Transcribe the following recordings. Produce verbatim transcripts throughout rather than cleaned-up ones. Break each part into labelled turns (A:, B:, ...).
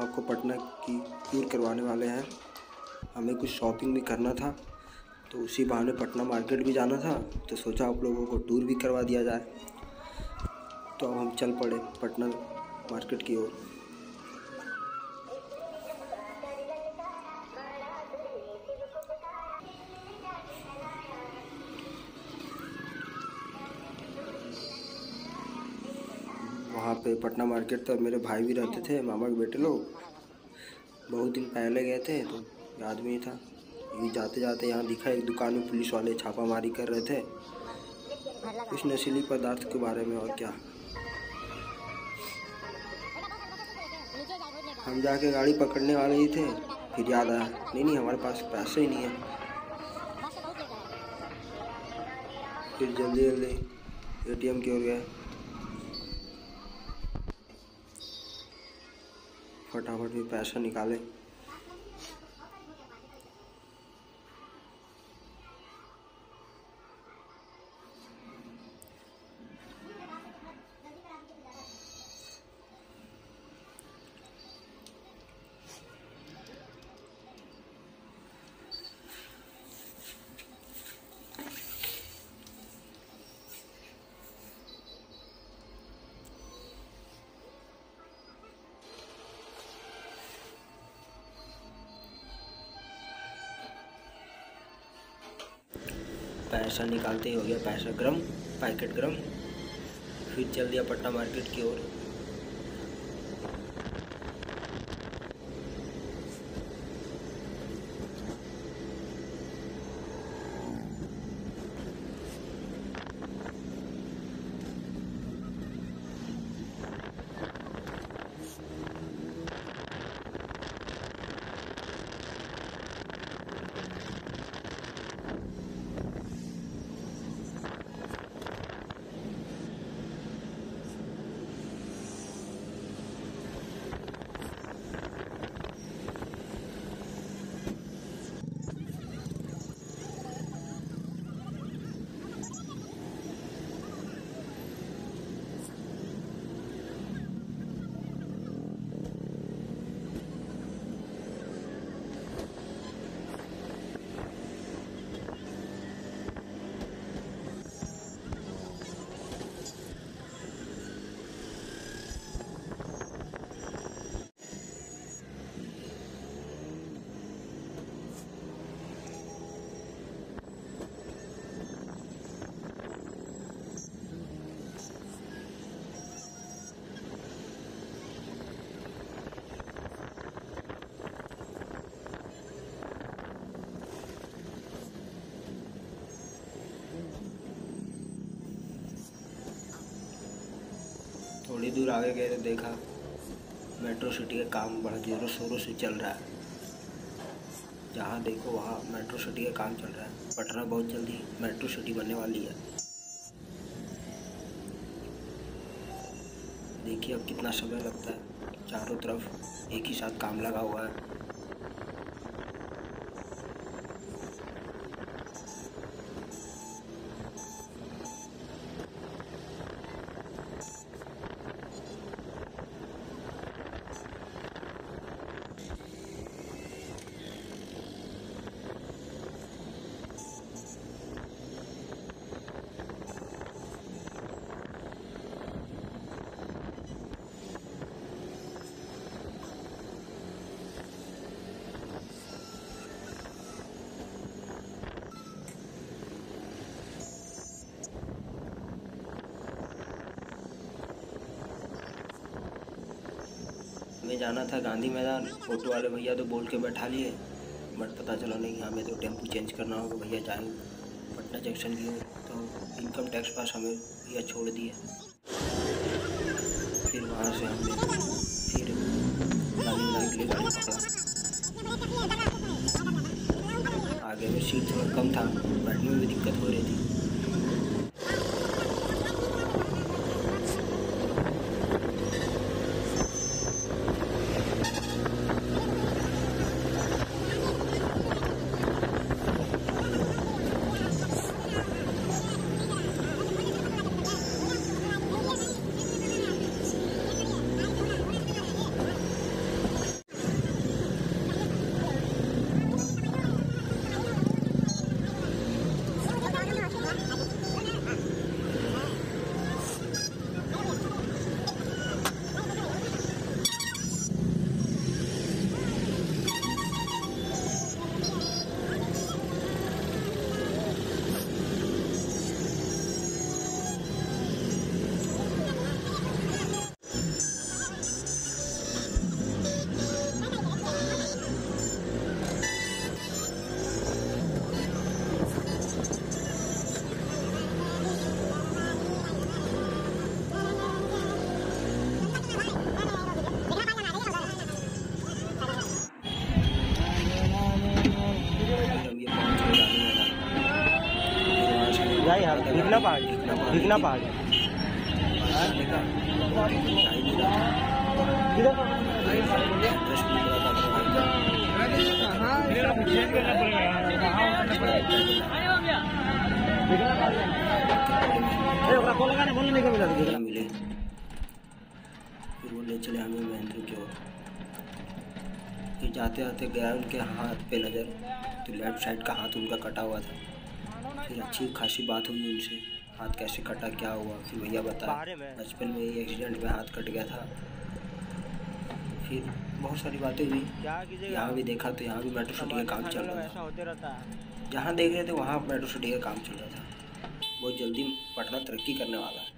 A: आपको पटना की टूर करवाने वाले हैं। हमें कुछ शॉपिंग भी करना था, तो उसी बहाने पटना मार्केट भी जाना था, तो सोचा आप लोगों को टूर भी करवा दिया जाए। तो अब हम चल पड़े पटना मार्केट की ओर। वहाँ पे पटना मार्केट तो मेरे भाई भी रहते थे, मामा के बेटे लोग। बहुत दिन पहले गए थे तो याद में ही था। ये जाते जाते यहाँ दिखा एक दुकान में पुलिस वाले छापामारी कर रहे थे कुछ नशीली पदार्थ के बारे में। और क्या, हम जाके गाड़ी पकड़ने वाले ही थे, फिर याद आया नहीं नहीं हमारे पास पैसे ही नहीं है। फिर जल्दी जल्दी एटीएम की ओर गए, फटाफट भी पैसा निकाले। पैसा निकालते ही हो गया पैसा गरम, पैकेट गरम। फिर चल दिया पटना मार्केट की ओर। थोड़ी दूर आगे गए तो देखा मेट्रो सिटी का काम बड़ा जोरों शोरों से चल रहा है। जहाँ देखो वहाँ मेट्रो सिटी का काम चल रहा है। पटना बहुत जल्दी मेट्रो सिटी बनने वाली है। देखिए अब कितना समय लगता है, चारों तरफ एक ही साथ काम लगा हुआ है। हमें जाना था गांधी मैदान। ऑटो वाले भैया तो बोल के बैठा लिए, बट पता चला नहीं, हमें तो टेम्पो चेंज करना होगा। भैया जाएंगे पटना जंक्शन की ओर, तो इनकम टैक्स पास हमें भैया छोड़ दिए। फिर वहाँ से हमने फिर गांधी मैदान के लिए गाड़ी पकड़ा। आगे में सीट थोड़ा कम था, बैठने में भी दिक्कत हो रही थी।
B: दिखना पहाड़ दिखना पहाड़
A: जाने का जा ही नहीं रहा था। इंटरेस्ट नहीं लगा था अपने भाई मिले। फिर वो ले चले हमें महेंद्र की ओर। फिर जाते जाते गया उनके हाथ पे नज़र, तो लेफ्ट साइड का हाथ उनका कटा हुआ था। फिर अच्छी खासी बात हुई उनसे, हाथ कैसे कटा, क्या हुआ। फिर भैया बताया बचपन में ही एक्सीडेंट में हाथ कट गया था। फिर बहुत सारी बातें हुई। यहाँ भी देखा तो यहाँ भी मेट्रो सिटी का काम चल रहा था। जहाँ देख रहे थे वहाँ मेट्रो सिटी का काम चल रहा था। बहुत जल्दी पटना तरक्की करने वाला है।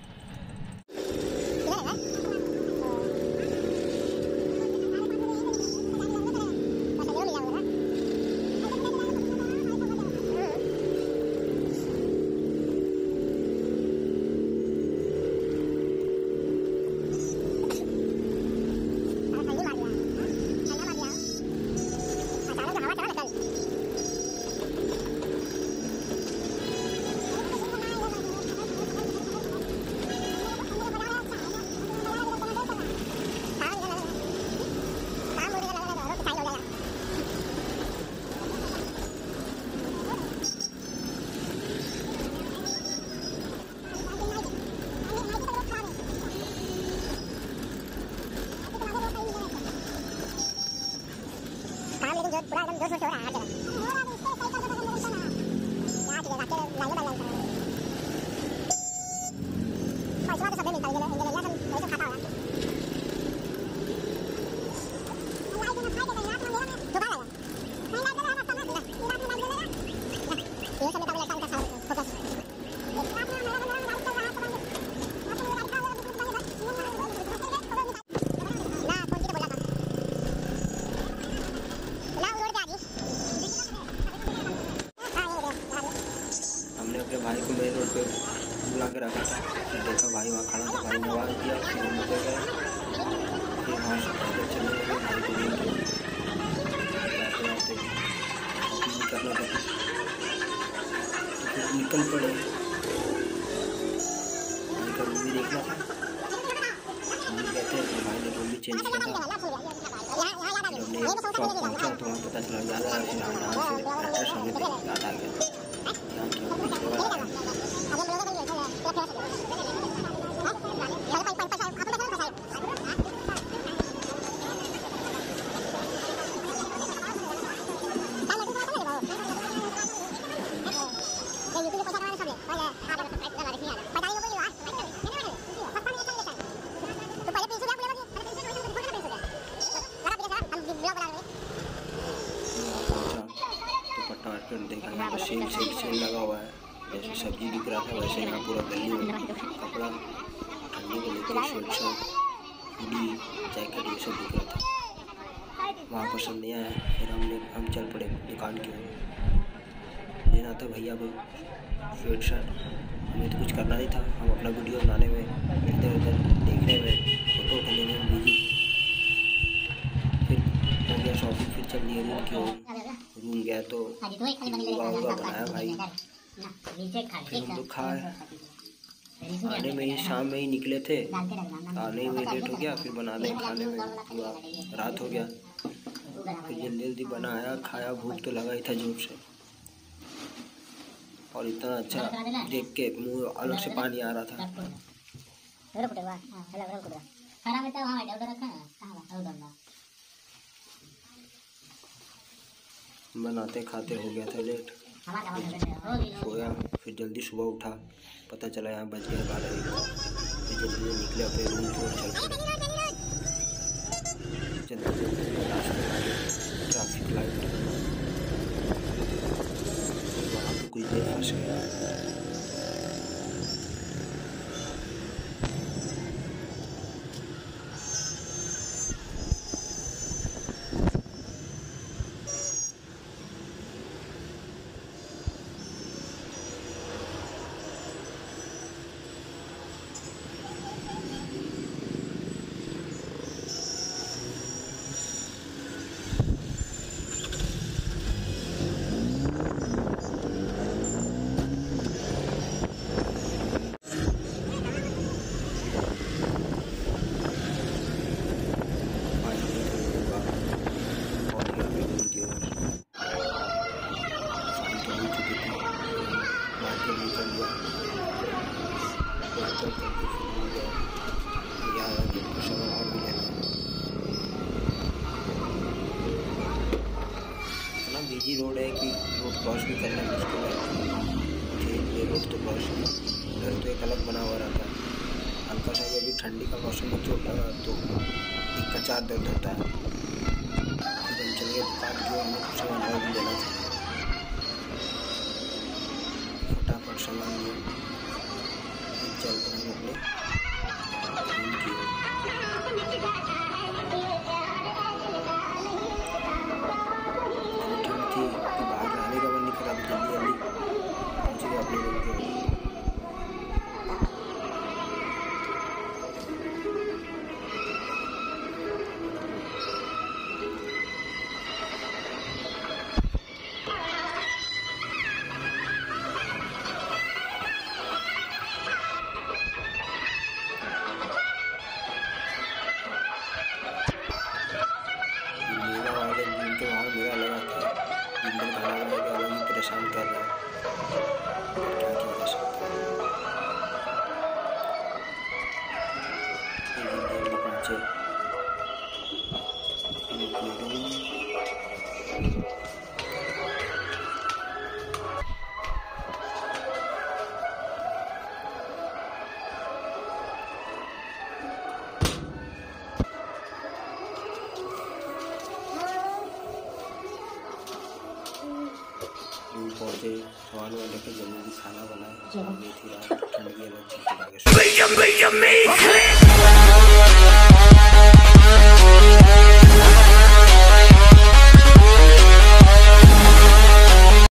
A: भाई को मेन रोड पे बुला के रखा था। फिर देखा भाई वहाँ खड़ा था, भाई ने आवाज़ दिया, फिर हम निकल गए। फिर वहाँ से पैदल चलने लगे भाई को लेके। जाते जाते शॉपिंग करना था, तो फिर निकल पड़े। भाई का रूम भी देखना था। हम भी कहते हैं कि भाई ने रूम भी चेंज किया था। जब हमने शॉप पहुँचा तो वहाँ पता चला याद आया, फिर हम यहाँ से एड्रेस हमें याद आ गया। देखा यहाँ पर सेल सेल सेल लगा हुआ है। जैसे सब्जी बिक रहा था वैसे यहाँ पूरा गली में कपड़ा, ठंडी को लेकर शर्ट शर्ट हुडी जैकेट ये सब बिक रहा था। वहाँ पर सब नया है। फिर हमने हम चल पड़े दुकान की ओर। लेना था भैया को स्वेट शर्ट। हमें तो कुछ करना नहीं था, हम अपना वीडियो बनाने में इधर उधर देखने में फोटो उठा लेने में बिजी। फिर हो गया शॉपिंग, फिर चल दिए रूम की ओर। रूम गया तो हुआ हुआ बनाया भाई। फिर हम लोग खाए। आने में ही शाम में ही निकले थे, आने में लेट हो गया। फिर बनाने खाने में पूरा रात हो गया। फिर जल्दी जल्दी बनाया खाया। भूख तो लगा ही था जोर से, और इतना अच्छा देख के मुँह अलग से पानी आ रहा था। बनाते खाते हो गया था लेट, सोया। फिर जल्दी सुबह उठा, पता चला यहाँ बज गया बारह एक। फिर जल्दी जल्दी निकले अपने रूम की ओर चल पड़े। जल्दी जल्दी रास्ते में ट्रैफिक लाइट, वहाँ पर कुछ देर फंस गया। ऐसी रोड है कि रोड क्रॉस भी करना मुश्किल है। ये रोड तो क्रॉस है, उधर तो एक अलग बना हुआ रहता है। हल्का सा अभी ठंडी का मौसम में चोट लगा तो दिक्कत चार दर्द होता है। फिर हम चल गए दुकान की, हमें कुछ सामान और भी लेना था। फटाफट सामान लिया, चलते हम अपने रूम की ओर। ठंड थी कि बाहर रहने का मन नहीं करा, जल्दी जल्दी पहुँच गए अपने रूम की ओर। मेरा वाले दिन के वहाँ मेरा लगा था, दिन भर खाना बना के अलग ही परेशान कर रहा है। क्या किया जा सकता है। एक दिन जल्दी पहुँचे हम अपने रूम। रूम पहुँचे, सामान वामान लेके जल्दी खाना बनाए। मेथी रात ठंड की अलग चीज़ लगा के